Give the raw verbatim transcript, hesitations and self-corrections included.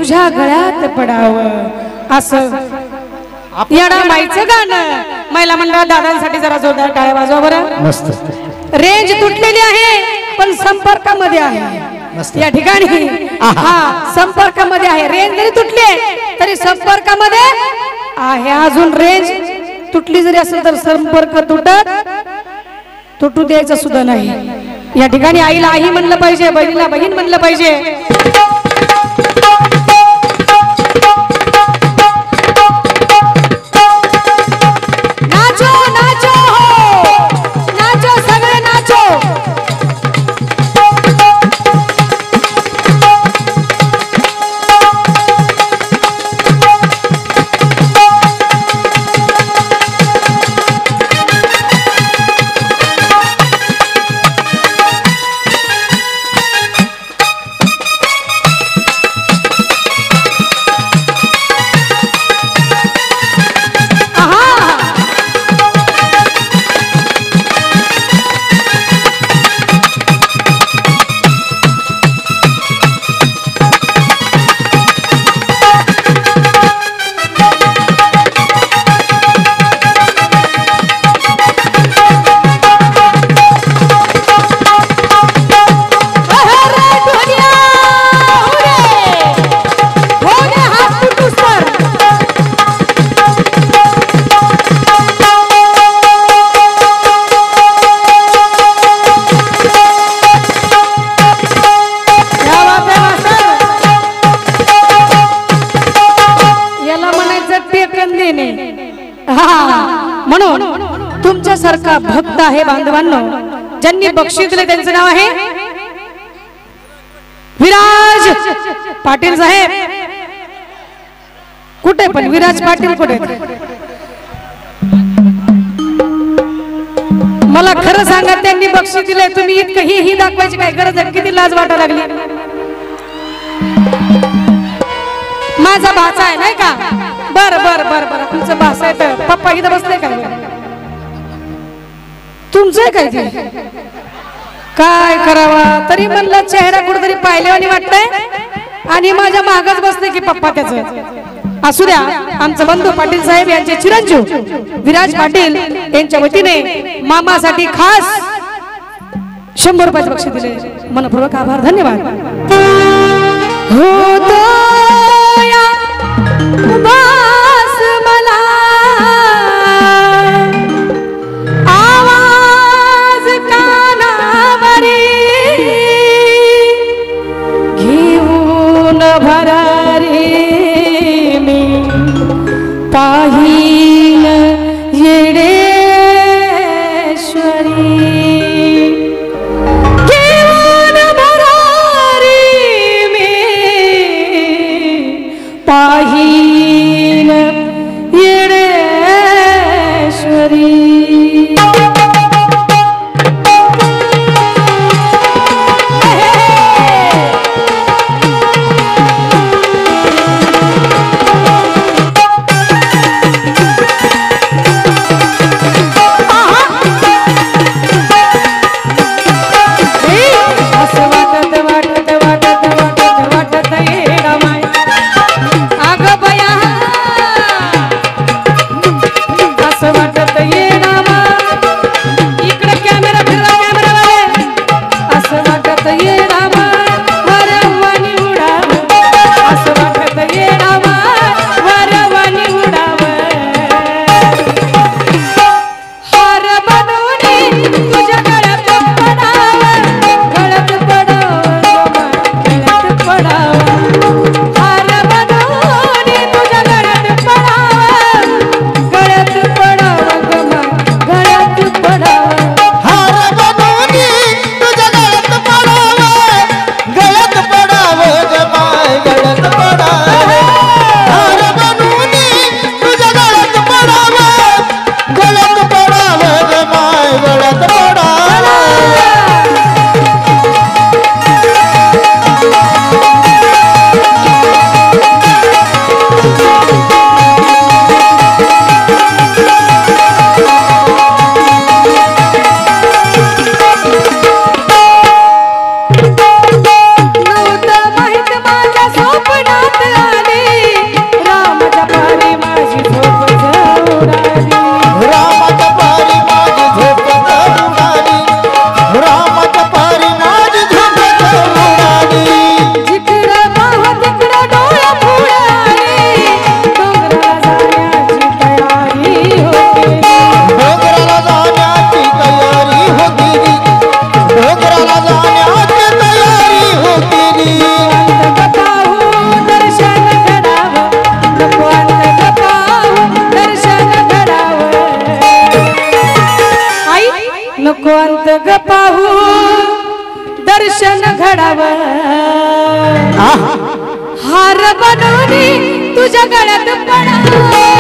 तुझ्या गळ्यात पडावं असं येडा माईचं गाणं. महिला मंडळ दादांसाठी जरा जोरदार टाळ्या वाजवा बरं. मस्त. रेंज तुटलेली आहे पण संपर्कामध्ये आहे या ठिकाणी. हा संपर्कामध्ये आहे. रेंज जरी तुटली तरी संपर्कामध्ये आहे. अजून रेंज तुटली जरी असेल तर संपर्क तुटत तुटू द्यायचं सुद्धा नाही या ठिकाणी. आईला आई म्हणलं पाहिजे, बहिणीला बहीण म्हणलं पाहिजे. म्हणून तुमच्यासारखा भक्त आहे बांधवांनो, ज्यांनी बक्षीस दिले त्यांचं नाव आहे विराज पाटील साहेब. कुठे पण विराज पाटील कुठे? मला खरं सांगा, त्यांनी बक्षीस दिले, तुम्ही इतकं ही ही दाखवायची काय गरज आहे? किती लाज वाटा लागली. माझा भाचा आहे नाही का? बर बर बर बर तुमचं भाचा आहे तर पप्पा इथं बसले काय? तुमचं काय ते काय करावा? तरी म्हणलं चेहरा कुठेतरी पाहिल्यावानी वाटतंय आणि माझ्या मागच बसले की पप्पा त्याचं. असू द्या, आमचं बंधू पाटील साहेब यांचे चिरंजीव विराज पाटील यांच्या वतीने मामासाठी खास शंभर रुपयाचे बक्षीस दिले. मनपूर्वक आभार, धन्यवाद. हो तो उदास मला आवाज कानावरी घेऊन भरारी मी पाहिन येडेश्वरी घेऊन भरारी मी पाहिन येडेश्वरी. असं वाटत येडा हार बनवली तुझ्या गळ्यात पडा